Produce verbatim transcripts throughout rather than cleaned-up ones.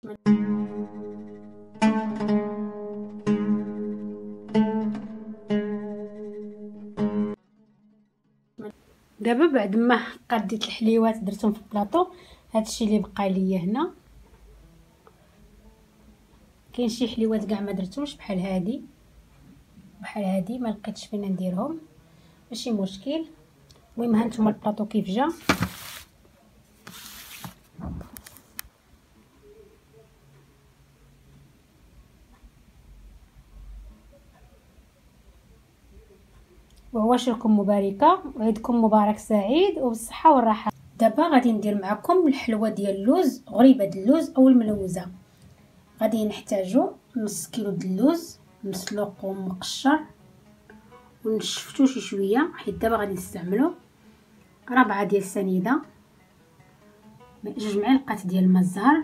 دابا بعد ما قديت الحليوات درتهم في البلاطو، هادشي اللي بقى ليا هنا. كاين شي حليوات كاع ما درتهمش بحال هادي بحال هادي ما لقيتش فين نديرهم، ماشي مشكل. المهم هانتوما البلاطو كيف جا. وعواشركم مباركه وعيدكم مبارك سعيد وبالصحه والراحه. دابا غادي ندير معكم الحلوه ديال اللوز، غريبه د اللوز او الملوزه. غادي نحتاجو نص كيلو د اللوز مسلوق ومقشر ونشفتو شي شويه، حيت دابا غادي نستعملو. ربعه ديال السنيده، جوج معالق ديال الماء الزهر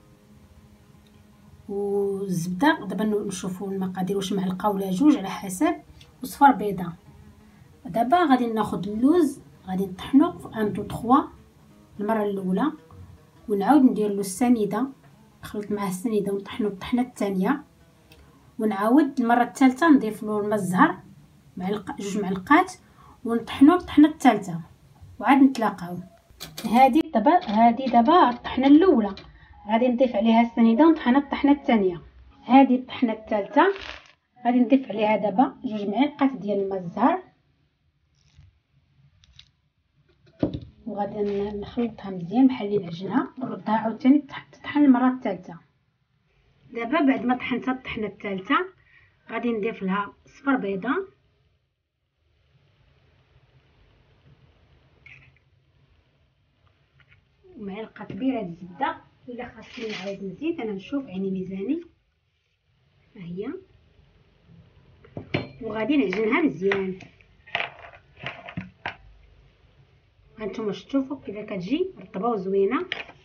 والزبده. دابا نشوفوا المقادير واش معلقه ولا جوج على حسب، وصفر بيضه. دابا غادي ناخذ اللوز، غادي نطحنو في واحد اثنين ثلاثة المره الاولى، ونعاود ندير له السنيده، نخلط معاه السنيده ونطحنو الطحنه الثانيه، ونعاود المره الثالثه نضيف له الماء الزهر معلقه جوج معلقات ونطحنو الطحنه الثالثه، وعاد نتلاقاو. هذه دابا هذه دابا الطحنه الاولى، غادي نضيف عليها السنيده ونطحنها الطحنه الثانيه. هذه الطحنه الثالثه غادي نضيف عليها دابا جوج معالق ديال الماء الزهر، وغادي نخلطها مزيان بحال اللي نعجنها، نردها عاوتاني تطحن المره الثالثه. دابا بعد ما طحنتها الطحنه الثالثه غادي نضيف لها صفر بيضه ومعلقه كبيره د الزبده. الا خاصني نعاود نزيد انا نشوف عيني ميزاني، ها هي. وغادي نعجنها مزيان. هانتوما شفتوا كيف كتجي رطبه وزوينه.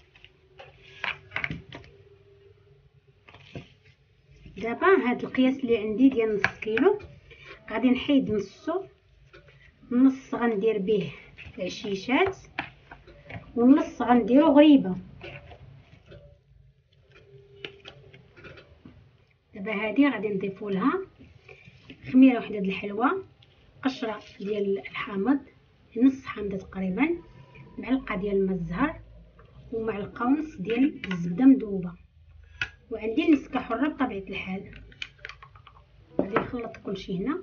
دابا هاد القياس اللي عندي ديال نص كيلو غادي نحيد نصو، النص غندير به العشيشات والنص غنديرو غريبه. دابا هادي غادي نضيفو لها خميره وحده د الحلوه، قشره ديال الحامض نص حامضه تقريبا، معلقه ديال الماء الزهر ومعلقه ونص ديال الزبده مذوبه، وعندي المسكه حره بطبيعه الحال. غادي نخلط كلشي هنا.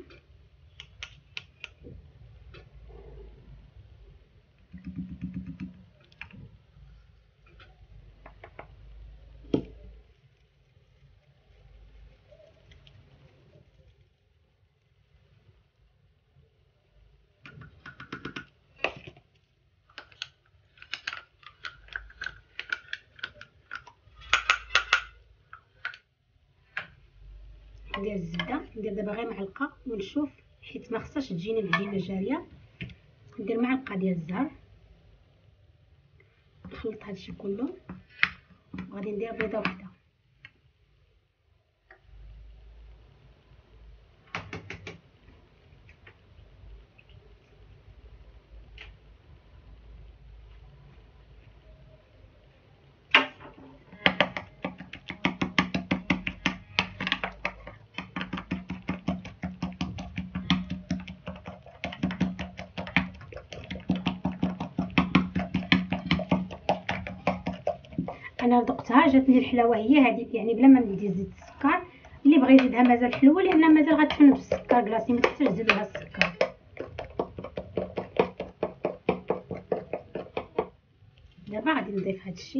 ندير الزبده، ندير دابا غير معلقه ونشوف، حيت ما خصهاش تجيني العجينه جاريه. ندير معلقه ديال الزهر، نخلط هادشي كله، وغادي ندير بيضه وحده. انا ذقتها جاتني الحلاوه هي هذيك، يعني بلا ما ندير زيت السكر. اللي بغى يزيدها مازال حلوه، لان مازال غتفنى بالسكر كلاصي، ما تحتاجش تزيد لها السكر. دابا غادي نضيف هادشي،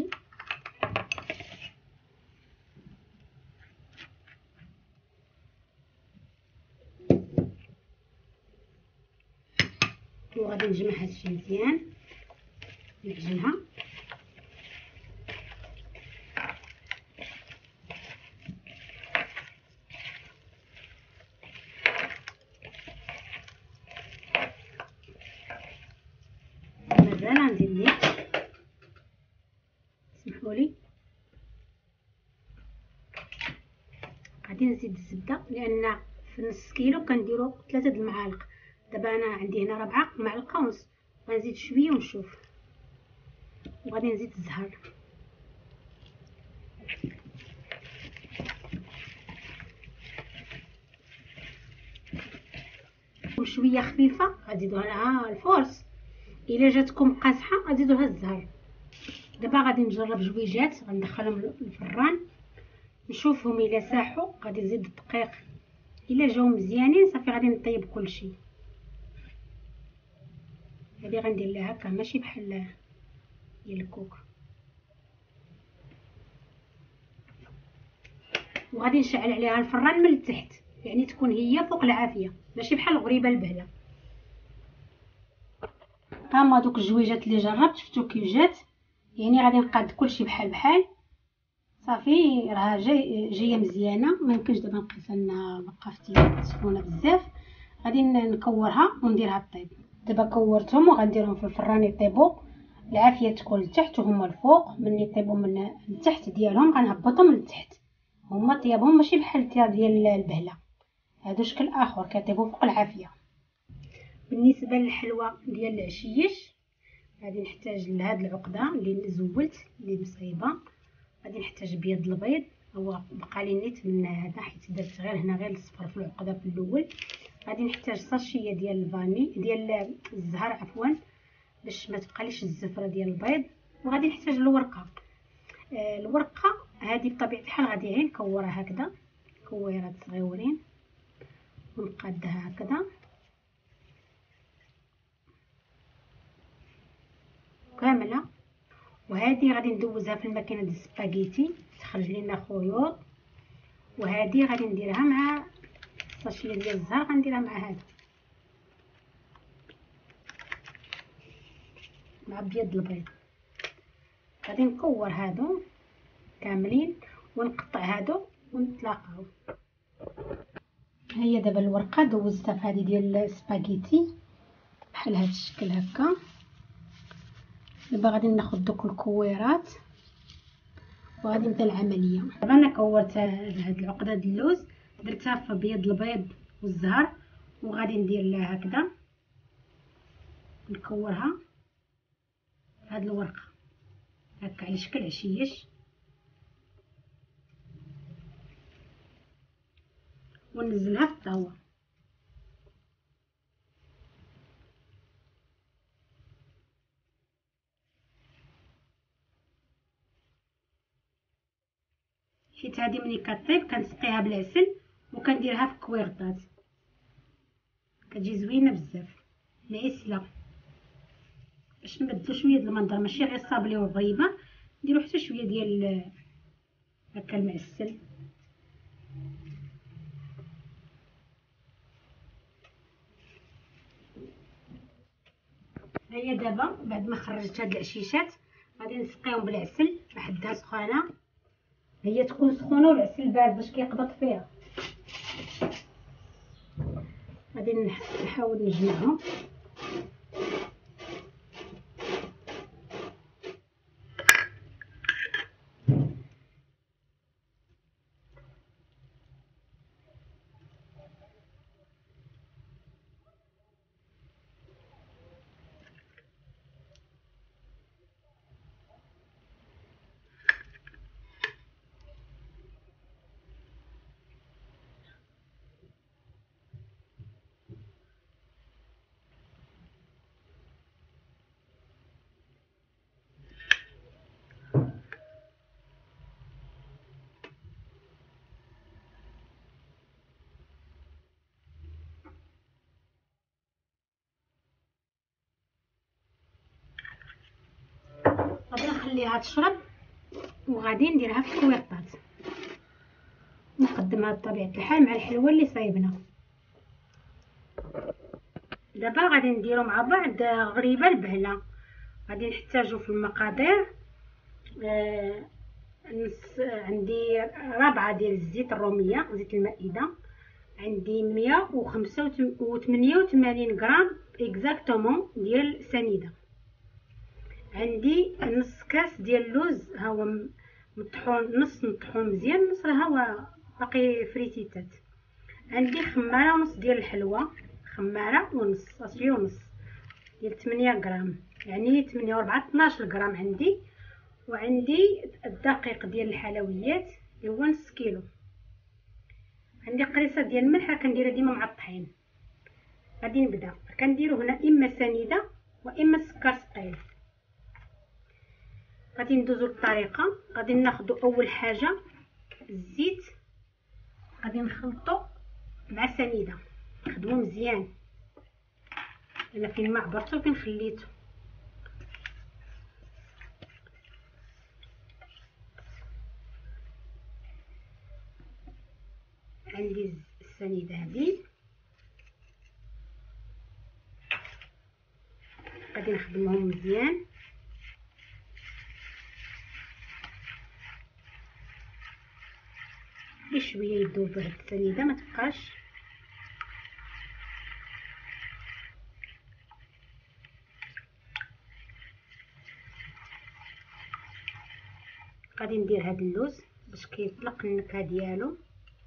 وغادي نجمع هادشي مزيان، نعجنها. مازال غنزيد نيت، سمحولي. غادي نزيد الزبده، لان في نص كيلو كنديرو ثلاثة د المعالق. دابا انا عندي هنا ربعة معلقه ونص، غنزيد شويه ونشوف. وغادي نزيد الزهر، شويه خفيفه غتزيدوا لها الفورس، الا جاتكم قاصحه غتزيدوا لها الزهر. دابا غادي نجرب جويجات غندخلهم للفران نشوفهم الا ساحوا، غادي نزيد الدقيق، الا جاو مزيانين صافي غادي نطيب كلشي. هذه غندير لها هكا ماشي بحال ديال الكوك، وغادي نشعل عليها الفران من التحت، يعني تكون هي فوق العافيه ماشي بحال الغريبه البهله. ها هما دوك الجويجات اللي جربت شفتو كيف جات، يعني غادي نقاد كلشي بحال بحال صافي راه جاي جايه مزيانه. ما يمكنش دابا نقيسها لنا بقافتي سخونه بزاف، غادي نكورها ونديرها طيب. دابا كورتهم وغنديرهم في الفران يطيبوا، العافيه تكون لتحت وهما الفوق. ملي يطيبوا من التحت ديالهم غنهبطهم لتحت، هما طيابهم ماشي بحال الطياب ديال البهله، هادو شكل اخر كيطيبوا فوق العافيه. بالنسبه للحلوى ديال العشيش غادي نحتاج لهاد العقده اللي زولت اللي مصايبه، غادي نحتاج بيض البيض، هو بقى لي نيت من هذا حيت درت غير هنا غير الصفر في العقده في الاول. غادي نحتاج صاشيه ديال الفاني ديال الزهر عفوا باش ما تبقاليش الزفره ديال البيض، وغادي نحتاج الورقه. آه الورقه هذه بطبيعه الحال غادي غير نكورها هكذا كويرات صغيورين ونقادها هكذا كامله، وهذه غادي ندوزها في الماكينه ديال السباغيتي تخرج لنا خيوط، وهذه غادي نديرها مع الصاشيه ديال الزهر غنديرها مع هذا مع بيض البيض. غادي نكور هادو كاملين ونقطع هادو ونتلاقاو. هي دابا الورقه دوزتها في هذه ديال السباغيتي بحال هذا الشكل هكا. دابا غادي ناخذ دوك الكويرات وغادي نبدا العمليه. دابا انا كورت هاد العقده ديال اللوز درتها في بيض البيض والزهر، وغادي ندير لها هكذا نكورها هاد الورقه هكا على شكل عشيش، وننزلها في الطاوه. حيت هذه ملي كطيب كنسقيها بالعسل وكنديرها في كويرطات كتجي زوينه بزاف العسله، باش نبدلو شويه د المنظر ماشي غير صابلي وغريبه، نديرو حتى شويه ديال هكا المعسل. هيا دابا بعد ما خرجت هاد العشيشات غادي نسقيهم بالعسل بحدها سخانه، هي تكون سخونه والعسل بارد باش كيقبط فيها. غادي نحاول نجمعهم غادي نخليها تشرب وغادي نديرها في الكويطات نقدمها بطبيعه الحال مع الحلوه اللي صايبنا. دابا غادي نديرو مع بعض غريبه البهله. غادي نحتاجو في المقادير آه نص عندي ربعه ديال الزيت الروميه زيت المائده، عندي مية وخمسة وثمانية وثمانين غرام اكزاكتومون ديال سنيده، عندي نص كاس ديال اللوز ها هو مطحون نص مطحون مزيان نص راه هو باقي فريتيتات، عندي خماره ونص ديال الحلوى خماره ونص صافي ونص ديال ثمانية غرام يعني ثمانية و أربعة اثناش غرام عندي، وعندي الدقيق ديال الحلويات اللي هو نص كيلو، عندي قريصه ديال الملح كنديرها ديما مع الطحين، غادي نبدا كنديرو هنا اما سنيده واما سكر ثقيل. غادي ندوزو للطريقه. غادي ناخدو اول حاجه الزيت، غادي نخلطو مع سنيده، نخدمو مزيان. انا فين ما عبرتو فين خليتو. عندي السنيده هذه، غادي نخدمهم مزيان. بشويه يذوب هاد السنيده ما تبقاش. غادي ندير هاد اللوز باش كيطلق النكهه ديالو.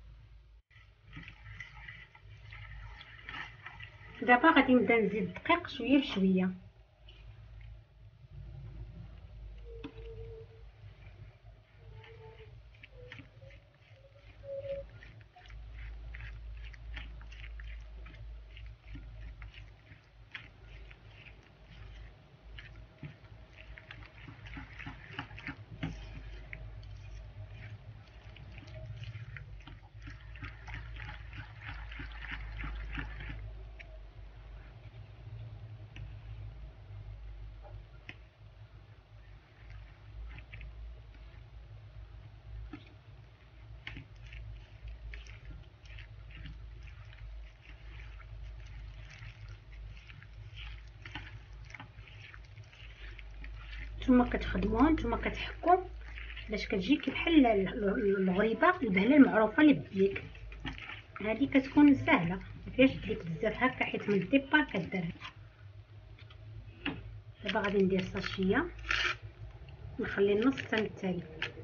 دابا غادي نبدا نزيد الدقيق شويه بشويه. نتوما كتخدموها، نتوما كتحكوا باش كتجي كي بحال الغريبه البهله المعروفه اللي بديك. هذه كتكون سهله ما فيهاش تليك بزاف هكا، حيت من الديبار كدير. دابا غادي ندير ساشيه، نخلي النص حتى التالي.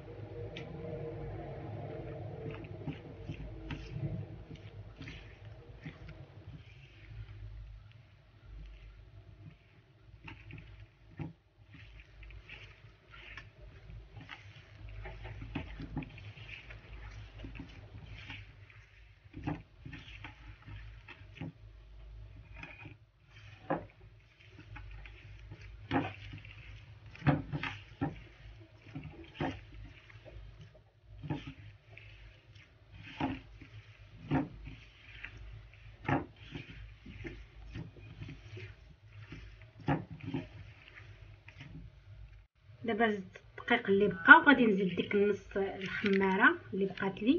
دابا زدت الدقيق اللي بقى، وغادي نزيد ديك النص الخماره اللي بقات لي.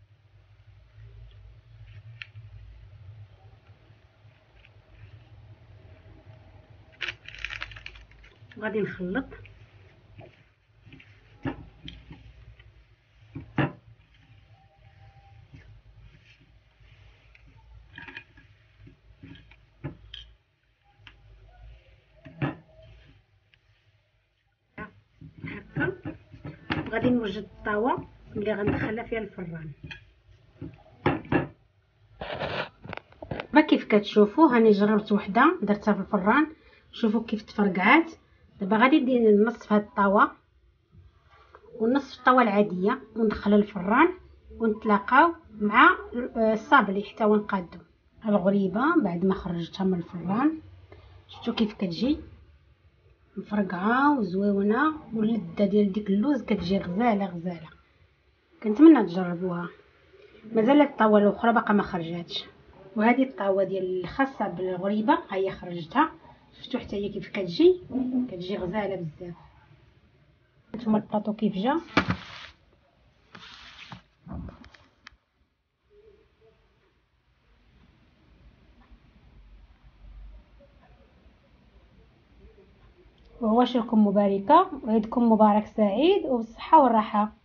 وغادي نخلط. غادي نوجد الطاوه اللي غندخلها فيها الفران. ما كيف كتشوفوا هاني جربت وحده درتها في الفران، شوفوا كيف تفرقعات. دابا غادي ندير النص في هاد الطاوه والنص في الطاوه العاديه وندخلها للفران، ونتلاقاو مع الصابلي حتى ونقادو الغريبه بعد ما خرجتها من الفران. شفتوا كيف كتجي مفرقعه وزويونه، واللذه ديال ديك اللوز كتجي غزاله غزاله. كنتمنى تجربوها. مازال الطاوه الاخرى باقا ما خرجاتش، وهذه الطاوه ديال الخاصه بالغريبه ها هي خرجتها. شفتوا حتى هي كيف كتجي، كتجي غزاله بزاف. نتوما البلاطو كيف جا. وعواشركم مباركه، وعيدكم مبارك سعيد وبالصحه والراحه.